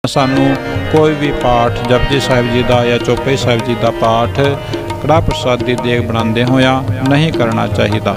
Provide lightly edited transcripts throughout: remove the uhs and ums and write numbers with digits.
सानू कोई भी पाठ जपजी साहिब जी का या चौपाई साहिब जी का पाठ कड़ाह प्रसाद की देग बनाते होया नहीं करना चाहिए।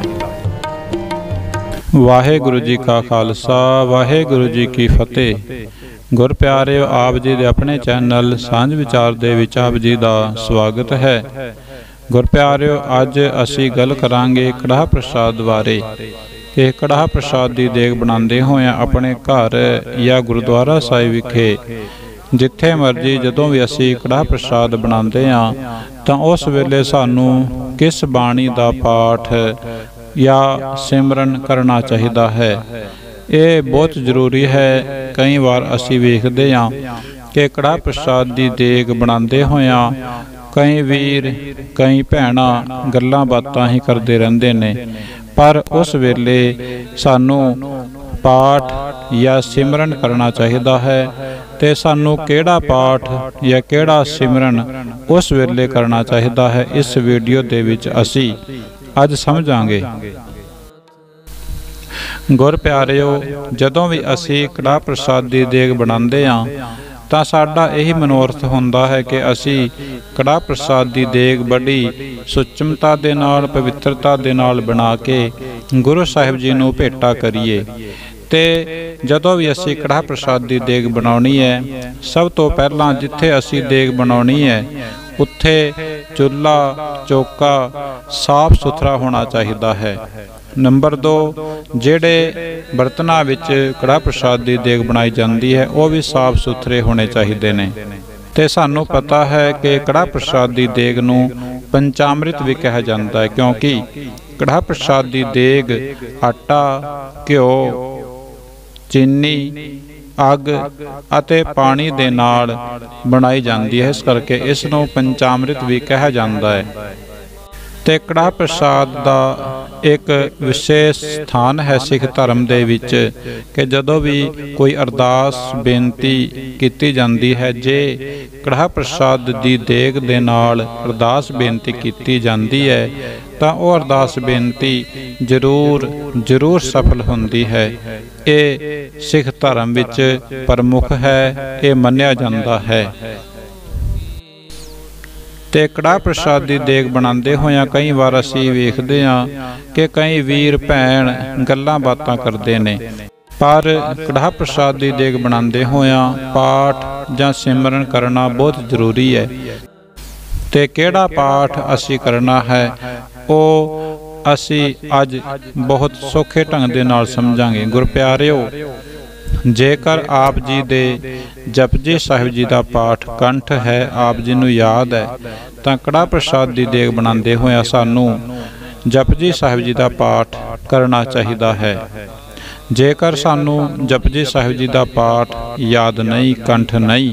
वाहेगुरु जी का खालसा वाहेगुरु जी की फतेह। गुर प्यारिओ, आप जी दे अपने चैनल सांझ विचार दे विच आप जी का स्वागत है। गुर प्यारिओ, अज असी गल करांगे कड़ाह प्रसाद बारे कि कड़ाह प्रसाद की देग बनाते होया अपने घर या गुरुद्वारा साहिब विखे जिथे मर्जी जदों भी असी कड़ाह प्रसाद बनाते हाँ तो उस वेले सानू किस बाणी का पाठ या सिमरन करना चाहिए है। ये बहुत जरूरी है। कई बार असी वेखते हाँ कि कड़ाह प्रसाद की देग बनाते होया कई वीर कई भैणा गल्लां बातां ही करते रहंदे ने, पर उस वेले सानू पाठ या सिमरन करना चाहिए है। तो सानू केड़ा पाठ या केड़ा सिमरन उस वेले करना चाहिए है, इस वीडियो दे विच असी अज समझांगे। गुर प्यारिओ, जदों भी असी कड़ाह प्रसाद की देग बनाते हाँ तो साडा यही मनोरथ हुंदा है कि असी कड़ाह प्रसाद की देग बड़ी सुचमता दे नाल पवित्रता दे नाल बना के गुरु साहिब जी नूं भेटा करिए। ते जदों भी असी कड़ाह प्रसाद की देग बनाउणी है, सब तो पहलां जिथे असी देग बनाउणी है उत्थे चुल्हा चौका साफ सुथरा होना चाहिए है। नंबर 2, जेड़े बर्तनां विच कड़ाह प्रसाद की देग बनाई जाती है वह भी साफ सुथरे होने चाहिए ने। ते सानू पता है कि कड़ाह प्रसाद की देग नूं पंचामृत भी कहा जाता है, क्योंकि कड़ाह प्रसाद की देग आटा घ्यो चीनी अग अते पानी दे नाल बनाई जाती है, इस करके इस नूं पंचामृत भी कहा जाता है। ते कड़ाह प्रसाद का एक विशेष स्थान है सिख धर्म दे विच कि जदों भी कोई अरदास बेनती कीती जाती है, जे कड़ाह प्रसाद की देग दे नाल अरदास बेनती कीती जाती है तो वह अरदास बेनती जरूर सफल होंदी है। ये सिख धर्म विच प्रमुख है, ये मन्निया जाता है। ते कड़ाह प्रसाद की देग बनाते होया कई बार असी वेखते हाँ कि कई वीर भैन गल्लां बातां करते ने, पर कड़ाह प्रसाद की देग बनाते होया पाठ जां सिमरन करना बहुत जरूरी है। ते केड़ा पाठ असी करना है वो असी अज बहुत सौखे ढंग दे नाल समझांगे। गुर प्यारिओ, जेकर आप जी दे जपजी साहिब जी का पाठ कंठ है, आप जी नूं याद है, तो कड़ाह प्रसाद की देग बनाते होया सानू जपजी साहिब जी का पाठ करना चाहिए है। जेकर सानू जपजी साहिब जी का पाठ याद नहीं, कंठ नहीं,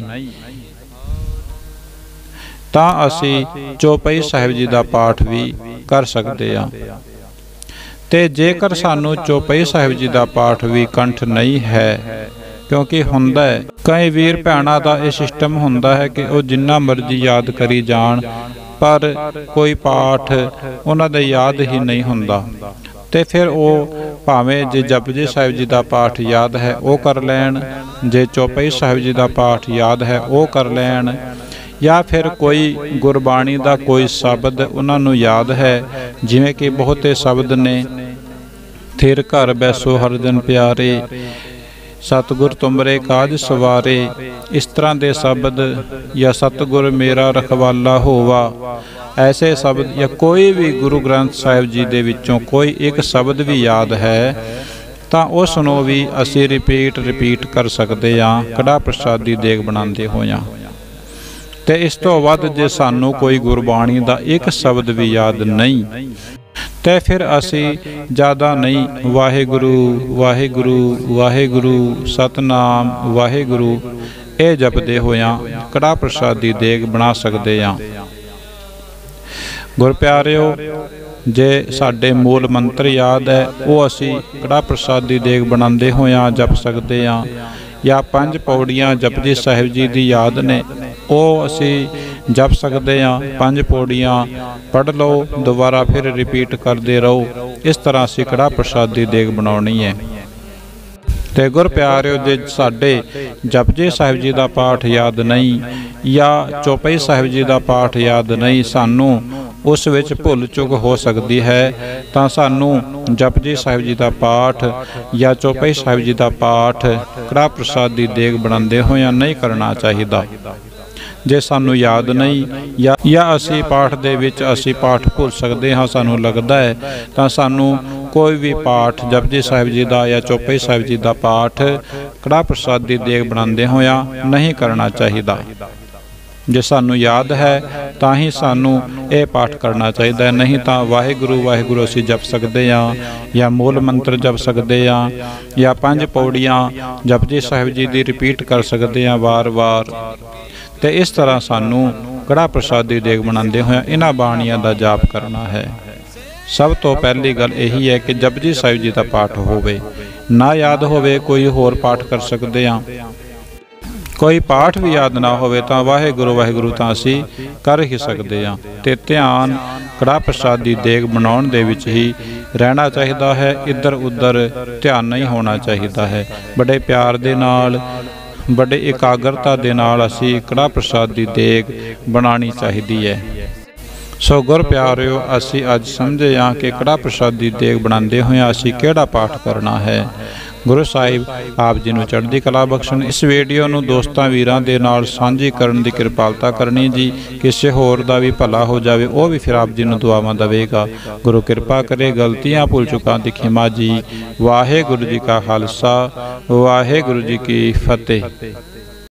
तो असी चौपाई साहिब जी का पाठ भी कर सकते हैं। ते जेकर सानू चौपाई साहिब जी का पाठ भी कंठ नहीं है, क्योंकि हुंदा है कई वीर भैणा का यह सिस्टम हुंदा है कि वह जिन्ना मर्जी याद करी जान पर कोई पाठ उन्हां दे याद ही नहीं हुंदा। ते फिर वो भावें जे जपजी साहिब जी का पाठ याद है वो कर लैन, जे चौपाई साहिब जी का पाठ याद है वो कर लैन, या फिर कोई गुरबाणी का कोई शब्द उन्होंने याद है, जिमें कि बहुते शब्द ने थिर घर बैसो हरजन प्यारे, सतगुर तुमरे काज सवारे, इस तरह के शब्द, या सतगुर मेरा रखवाला होवा, ऐसे शब्द, या कोई भी गुरु ग्रंथ साहिब जी दे विचों कोई एक शब्द भी याद है तो उसनों भी असी रिपीट कर सकते हाँ कड़ाह प्रसाद की देग बनाते होया। ते इस तो वध जे सानू कोई गुरबाणी का एक शब्द भी याद नहीं तो फिर असी ज़्यादा नहीं वाहेगुरु वाहेगुरु वाहेगुरु सतनाम वाहेगुरु ये जपदे होया कड़ाह प्रसाद की देग बना सकते हाँ। गुर प्यारिओ, जे साडे मूल मंत्र याद है वो असी कड़ाह प्रसाद की देग बनाते होया जप सकते हाँ, या 5 पौड़ियाँ जपजी साहिब जी की याद ने वो असी जप सकते हाँ। 5 पौड़ियाँ पढ़ लो, दोबारा फिर रिपीट करते रहो, इस तरह असी कड़ाह प्रसाद की देग बनानी है। ਤੇ ਗੁਰ ਪਿਆਰਿਓ, ਜੇ ਸਾਡੇ ਜਪਜੀ ਸਾਹਿਬ ਜੀ ਦਾ ਪਾਠ ਯਾਦ ਨਹੀਂ ਜਾਂ ਚੌਪਈ ਸਾਹਿਬ ਜੀ ਦਾ ਪਾਠ ਯਾਦ ਨਹੀਂ, ਸਾਨੂੰ ਉਸ ਵਿੱਚ ਭੁੱਲ ਚੁੱਕ ਹੋ ਸਕਦੀ ਹੈ, ਤਾਂ ਸਾਨੂੰ ਜਪਜੀ ਸਾਹਿਬ ਜੀ ਦਾ ਪਾਠ ਜਾਂ ਚੌਪਈ ਸਾਹਿਬ ਜੀ ਦਾ ਪਾਠ ਕੜਾਹ ਪ੍ਰਸਾਦ ਦੀ ਦੇਗ ਬਣਾਉਂਦੇ ਹੋਇਆਂ ਨਹੀਂ ਕਰਨਾ ਚਾਹੀਦਾ। ਜੇ ਸਾਨੂੰ ਯਾਦ ਨਹੀਂ ਜਾਂ ਅਸੀਂ ਪਾਠ ਦੇ ਵਿੱਚ ਪਾਠ ਭੁੱਲ ਸਕਦੇ ਹਾਂ, ਸਾਨੂੰ ਲੱਗਦਾ ਹੈ, ਤਾਂ ਸਾਨੂੰ ਕੋਈ ਵੀ ਪਾਠ ਜਪਜੀ ਸਾਹਿਬ ਜੀ ਦਾ ਜਾਂ ਚੌਪਈ ਸਾਹਿਬ ਜੀ ਦਾ ਪਾਠ ਕੜਾਹ ਪ੍ਰਸਾਦ ਦੀ ਦੇਗ ਬਣਾਉਂਦੇ ਹੋਇਆਂ ਨਹੀਂ ਕਰਨਾ ਚਾਹੀਦਾ। ਜੇ ਸਾਨੂੰ ਯਾਦ ਹੈ ਤਾਂ ਹੀ ਸਾਨੂੰ ਇਹ ਪਾਠ ਕਰਨਾ ਚਾਹੀਦਾ ਹੈ, ਨਹੀਂ ਤਾਂ ਵਾਹਿਗੁਰੂ ਵਾਹਿਗੁਰੂ ਅਸੀਂ ਜਪ ਸਕਦੇ ਹਾਂ, ਜਾਂ ਮੂਲ ਮੰਤਰ ਜਪ ਸਕਦੇ ਹਾਂ, ਜਾਂ 5 ਪੌੜੀਆਂ ਜਪਜੀ ਸਾਹਿਬ ਜੀ ਦੀ ਰਿਪੀਟ ਕਰ ਸਕਦੇ ਹਾਂ ਵਾਰ-ਵਾਰ। ਤੇ ਇਸ ਤਰ੍ਹਾਂ ਸਾਨੂੰ ਕੜਾਹ ਪ੍ਰਸਾਦ ਦੀ ਦੇਗ ਬਣਾਉਂਦੇ ਹੋਇਆਂ ਇਹਨਾਂ ਬਾਣੀਆਂ ਦਾ ਜਾਪ ਕਰਨਾ ਹੈ। ਸਭ ਤੋਂ ਪਹਿਲੀ ਗੱਲ ਇਹੀ ਹੈ ਕਿ ਜਪਜੀ ਸਾਹਿਬ ਜੀ ਦਾ ਪਾਠ ਹੋਵੇ, ਨਾ ਯਾਦ ਹੋਵੇ ਕੋਈ ਹੋਰ ਪਾਠ ਕਰ ਸਕਦੇ ਹਾਂ। ਕੋਈ ਪਾਠ ਵੀ ਯਾਦ ਨਾ ਹੋਵੇ ਤਾਂ ਵਾਹਿਗੁਰੂ ਵਾਹਿਗੁਰੂ ਤਾਂ ਅਸੀਂ ਕਰ ਹੀ ਸਕਦੇ ਹਾਂ। ਤੇ ਧਿਆਨ ਕੜਾਹ ਪ੍ਰਸਾਦ ਦੀ ਦੇਗ ਬਣਾਉਣ ਦੇ ਵਿੱਚ ਹੀ ਰਹਿਣਾ ਚਾਹੀਦਾ ਹੈ, ਇੱਧਰ ਉੱਧਰ ਧਿਆਨ ਨਹੀਂ ਹੋਣਾ ਚਾਹੀਦਾ ਹੈ। ਬੜੇ ਪਿਆਰ ਦੇ ਨਾਲ, ਬੜੇ ਇਕਾਗਰਤਾ ਦੇ ਨਾਲ ਅਸੀਂ ਕੜਾਹ ਪ੍ਰਸਾਦ ਦੀ ਦੇਗ ਬਣਾਉਣੀ ਚਾਹੀਦੀ ਹੈ। ਸੋ ਗੁਰ ਪਿਆਰਿਓ, ਅਸੀਂ ਅੱਜ ਸਮਝੇ ਹਾਂ ਕਿ ਕੜਾਹ ਪ੍ਰਸਾਦ ਦੀ ਦੇਗ ਬਣਾਉਂਦੇ ਹੋਇਆਂ ਅਸੀਂ ਕਿਹੜਾ ਪਾਠ ਕਰਨਾ ਹੈ। ਗੁਰੂ ਸਾਹਿਬ ਆਪ ਜੀ ਨੂੰ ਚੜ੍ਹਦੀ ਕਲਾ ਬਖਸ਼ਣ। ਇਸ ਵੀਡੀਓ ਨੂੰ ਦੋਸਤਾਂ ਵੀਰਾਂ ਦੇ ਨਾਲ ਸਾਂਝੀ ਕਰਨ ਦੀ ਕਿਰਪਾਲਤਾ ਕਰਨੀ ਜੀ। ਕਿਸੇ ਹੋਰ ਦਾ ਵੀ ਭਲਾ ਹੋ ਜਾਵੇ, ਉਹ ਵੀ ਫਿਰ ਆਪ ਜੀ ਨੂੰ ਦੁਆਵਾਂ ਦੇਵੇਗਾ। ਗੁਰੂ ਕਿਰਪਾ ਕਰੇ। ਗਲਤੀਆਂ ਭੁੱਲ ਚੁੱਕਾਂ ਦੀ ਖਿਮਾ ਜੀ। ਵਾਹਿਗੁਰੂ ਜੀ ਕਾ ਖਾਲਸਾ, ਵਾਹਿਗੁਰੂ ਜੀ ਕੀ ਫਤਿਹ।